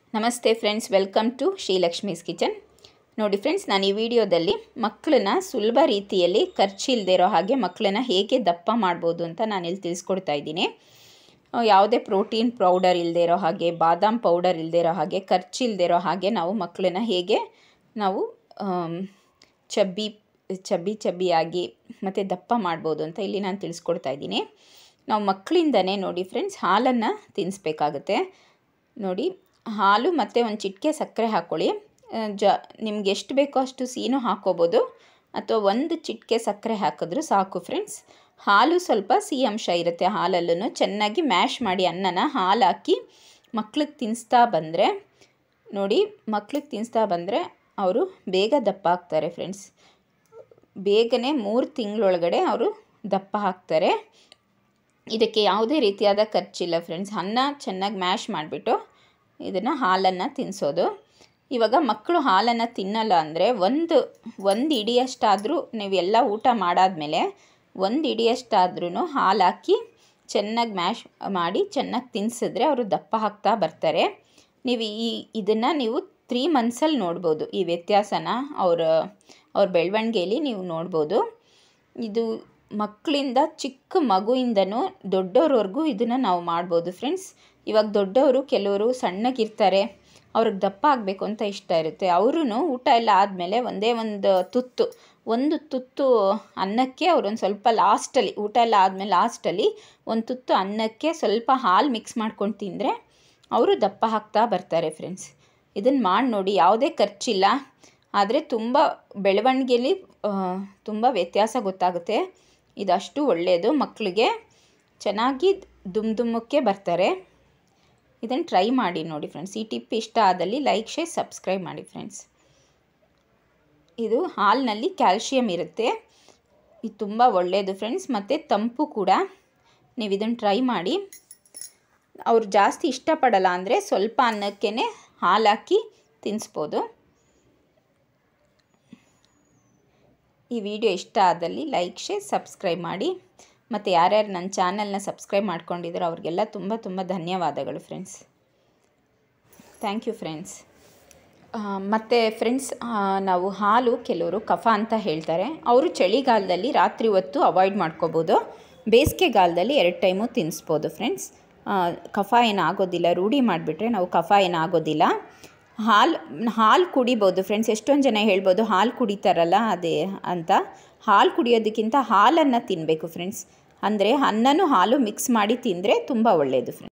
ನಮಸ್ತೆ friends, welcome to Shrilakshmi's kitchen. ನೋಡಿ friends, ನಾನು ಈ ವಿಡಿಯೋದಲ್ಲಿ ಮಕ್ಕಳನ್ನ ಸುಲಭ ರೀತಿಯಲ್ಲಿ ಖರ್ಚಿಲ್ಲದೆ ಇರೋ ಹಾಗೆ ಮಕ್ಕಳನ್ನ ಹೇಗೆ ದಪ್ಪ ಮಾಡ್ಬೋದು ಅಂತ ನಾನಿಲ್ಲಿ ತಿಳಿಸ್ಕೊಡ್ತಾ ಇದ್ದೀನಿ. ಯಾವುದೇ ಪ್ರೋಟೀನ್ ಪೌಡರ್ ಇಲ್ಲದೆ ಇರೋ ಹಾಗೆ, ಬಾದಾಮ್ ಪೌಡರ್ ಇಲ್ಲದೆ ಇರೋ ಹಾಗೆ, ಖರ್ಚಿಲ್ಲದೆ ಇರೋ ಹಾಗೆ ನಾವು ಮಕ್ಕಳನ್ನ ಹೇಗೆ ನಾವು ಚಬ್ಬಿಯಾಗಿ ಮತ್ತು ದಪ್ಪ ಮಾಡ್ಬೋದು ಅಂತ ಇಲ್ಲಿ ನಾನು ತಿಳಿಸ್ಕೊಡ್ತಾ ಇದ್ದೀನಿ. ನಾವು ಮಕ್ಕಳಿಂದನೇ ನೋಡಿ ಫ್ರೆಂಡ್ಸ್ ಹಾಲನ್ನು ತಿನ್ನಿಸ್ಬೇಕಾಗುತ್ತೆ. ನೋಡಿ, ಹಾಲು ಮತ್ತು ಒಂದು ಚಿಟಿಕೆ ಸಕ್ಕರೆ ಹಾಕ್ಕೊಳ್ಳಿ. ನಿಮ್ಗೆ ಎಷ್ಟು ಬೇಕೋ ಅಷ್ಟು ಸೀನು ಹಾಕ್ಕೋಬೋದು, ಅಥವಾ ಒಂದು ಚಿಟಿಕೆ ಸಕ್ಕರೆ ಹಾಕಿದ್ರೂ ಸಾಕು ಫ್ರೆಂಡ್ಸ್. ಹಾಲು ಸ್ವಲ್ಪ ಸಿಹಿ ಅಂಶ ಇರುತ್ತೆ ಹಾಲಲ್ಲೂ. ಚೆನ್ನಾಗಿ ಮ್ಯಾಶ್ ಮಾಡಿ ಅನ್ನನ ಹಾಲು ಹಾಕಿ ಮಕ್ಳಿಗೆ ತಿನ್ನಿಸ್ತಾ ಬಂದರೆ ನೋಡಿ, ಮಕ್ಳಿಗೆ ತಿನ್ನಿಸ್ತಾ ಬಂದರೆ ಅವರು ಬೇಗ ದಪ್ಪ ಆಗ್ತಾರೆ ಫ್ರೆಂಡ್ಸ್. ಬೇಗನೆ 3 ತಿಂಗಳೊಳಗಡೆ ಅವರು ದಪ್ಪ ಆಗ್ತಾರೆ. ಇದಕ್ಕೆ ಯಾವುದೇ ರೀತಿಯಾದ ಖರ್ಚಿಲ್ಲ ಫ್ರೆಂಡ್ಸ್. ಅನ್ನ ಚೆನ್ನಾಗಿ ಮ್ಯಾಶ್ ಮಾಡಿಬಿಟ್ಟು ಇದನ್ನು ಹಾಲನ್ನು ತಿನ್ನಿಸೋದು. ಇವಾಗ ಮಕ್ಕಳು ಹಾಲನ್ನು ತಿನ್ನಲ್ಲ ಅಂದರೆ ಒಂದು ಇಡಿಯಷ್ಟಾದರೂ ನೀವು ಎಲ್ಲ ಊಟ ಮಾಡಾದಮೇಲೆ ಒಂದು ಇಡಿಯಷ್ಟಾದ್ರೂ ಹಾಲು ಹಾಕಿ ಚೆನ್ನಾಗಿ ಮ್ಯಾಶ್ ಮಾಡಿ ಚೆನ್ನಾಗಿ ತಿನ್ನಿಸಿದ್ರೆ ಅವರು ದಪ್ಪ ಆಗ್ತಾ ಬರ್ತಾರೆ. ನೀವು ಇದನ್ನು ನೀವು 3 ಮಂತ್ಸಲ್ಲಿ ನೋಡ್ಬೋದು. ಈ ವ್ಯತ್ಯಾಸನ ಅವ್ರ ಬೆಳವಣಿಗೆಯಲ್ಲಿ ನೀವು ನೋಡ್ಬೋದು. ಇದು ಮಕ್ಕಳಿಂದ ಚಿಕ್ಕ ಮಗುವಿಂದನೂ ದೊಡ್ಡವ್ರವರೆಗೂ ಇದನ್ನು ನಾವು ಮಾಡ್ಬೋದು ಫ್ರೆಂಡ್ಸ್. ಇವಾಗ ದೊಡ್ಡವರು ಕೆಲವರು ಸಣ್ಣಗಿರ್ತಾರೆ, ಅವ್ರಿಗೆ ದಪ್ಪ ಆಗಬೇಕು ಅಂತ ಇಷ್ಟ ಇರುತ್ತೆ. ಅವರು ಊಟ ಎಲ್ಲ ಆದಮೇಲೆ ಒಂದು ತುತ್ತು ಅನ್ನಕ್ಕೆ ಅವರೊಂದು ಸ್ವಲ್ಪ ಲಾಸ್ಟಲ್ಲಿ, ಊಟ ಎಲ್ಲ ಆದಮೇಲೆ ಲಾಸ್ಟಲ್ಲಿ ಒಂದು ತುತ್ತು ಅನ್ನಕ್ಕೆ ಸ್ವಲ್ಪ ಹಾಲು ಮಿಕ್ಸ್ ಮಾಡ್ಕೊಂಡು ತಿಂದರೆ ಅವರು ದಪ್ಪ ಆಗ್ತಾ ಬರ್ತಾರೆ ಫ್ರೆಂಡ್ಸ್. ಇದನ್ನು ಮಾಡಿ ನೋಡಿ, ಯಾವುದೇ ಖರ್ಚಿಲ್ಲ. ಆದರೆ ತುಂಬ ಬೆಳವಣಿಗೆಯಲ್ಲಿ ತುಂಬ ವ್ಯತ್ಯಾಸ ಗೊತ್ತಾಗುತ್ತೆ. ಇದಷ್ಟು ಒಳ್ಳೆಯದು, ಮಕ್ಕಳಿಗೆ ಚೆನ್ನಾಗಿ ದುಮ್ಮಕ್ಕೆ ಬರ್ತಾರೆ. ಇದನ್ನು ಟ್ರೈ ಮಾಡಿ ನೋಡಿ ಫ್ರೆಂಡ್ಸ್. ಈ ಟಿಪ್ ಇಷ್ಟ ಆದಲ್ಲಿ ಲೈಕ್, ಶೇರ್, ಸಬ್ಸ್ಕ್ರೈಬ್ ಮಾಡಿ ಫ್ರೆಂಡ್ಸ್. ಇದು ಹಾಲಿನಲ್ಲಿ ಕ್ಯಾಲ್ಶಿಯಂ ಇರುತ್ತೆ, ಇದು ತುಂಬ ಒಳ್ಳೆಯದು ಫ್ರೆಂಡ್ಸ್, ಮತ್ತು ತಂಪು ಕೂಡ. ನೀವು ಇದನ್ನು ಟ್ರೈ ಮಾಡಿ. ಅವ್ರು ಜಾಸ್ತಿ ಇಷ್ಟಪಡಲ್ಲ ಅಂದರೆ ಸ್ವಲ್ಪ ಅನ್ನಕ್ಕೇ ಹಾಲು ಹಾಕಿ ತಿನ್ನಿಸ್ಬೋದು. ಈ ವಿಡಿಯೋ ಇಷ್ಟ ಆದಲ್ಲಿ ಲೈಕ್, ಶೇರ್, ಸಬ್ಸ್ಕ್ರೈಬ್ ಮಾಡಿ. ಮತ್ತು ಯಾರ್ಯಾರು ನನ್ನ ಚಾನಲ್ನ ಸಬ್ಸ್ಕ್ರೈಬ್ ಮಾಡ್ಕೊಂಡಿದ್ದೀರೋ ಅವ್ರಿಗೆಲ್ಲ ತುಂಬ ಧನ್ಯವಾದಗಳು ಫ್ರೆಂಡ್ಸ್. Thank you friends. ಮತ್ತು ಫ್ರೆಂಡ್ಸ್, ನಾವು ಹಾಲು ಕೆಲವರು ಕಫ ಅಂತ ಹೇಳ್ತಾರೆ. ಅವರು ಚಳಿಗಾಲದಲ್ಲಿ ರಾತ್ರಿ ಹೊತ್ತು ಅವಾಯ್ಡ್ ಮಾಡ್ಕೋಬೋದು. ಬೇಸಿಗೆಗಾಲದಲ್ಲಿ 2 ಟೈಮು ತಿನ್ನಿಸ್ಬೋದು ಫ್ರೆಂಡ್ಸ್. ಕಫ ಏನಾಗೋದಿಲ್ಲ, ರೂಢಿ ಮಾಡಿಬಿಟ್ರೆ ನಾವು ಕಫ ಏನಾಗೋದಿಲ್ಲ. ಹಾಲು ಕುಡಿಬೋದು ಫ್ರೆಂಡ್ಸ್. ಎಷ್ಟೊಂದು ಜನ ಹೇಳ್ಬೋದು ಹಾಲು ಕುಡಿತಾರಲ್ಲ ಅದೇ ಅಂತ. ಹಾಲು ಕುಡಿಯೋದಕ್ಕಿಂತ ಹಾಲನ್ನು ತಿನ್ನಬೇಕು ಫ್ರೆಂಡ್ಸ್. ಅಂದರೆ ಅನ್ನನೂ ಹಾಲು ಮಿಕ್ಸ್ ಮಾಡಿ ತಿಂದರೆ ತುಂಬ ಒಳ್ಳೆಯದು ಫ್ರೆಂಡ್ಸ್.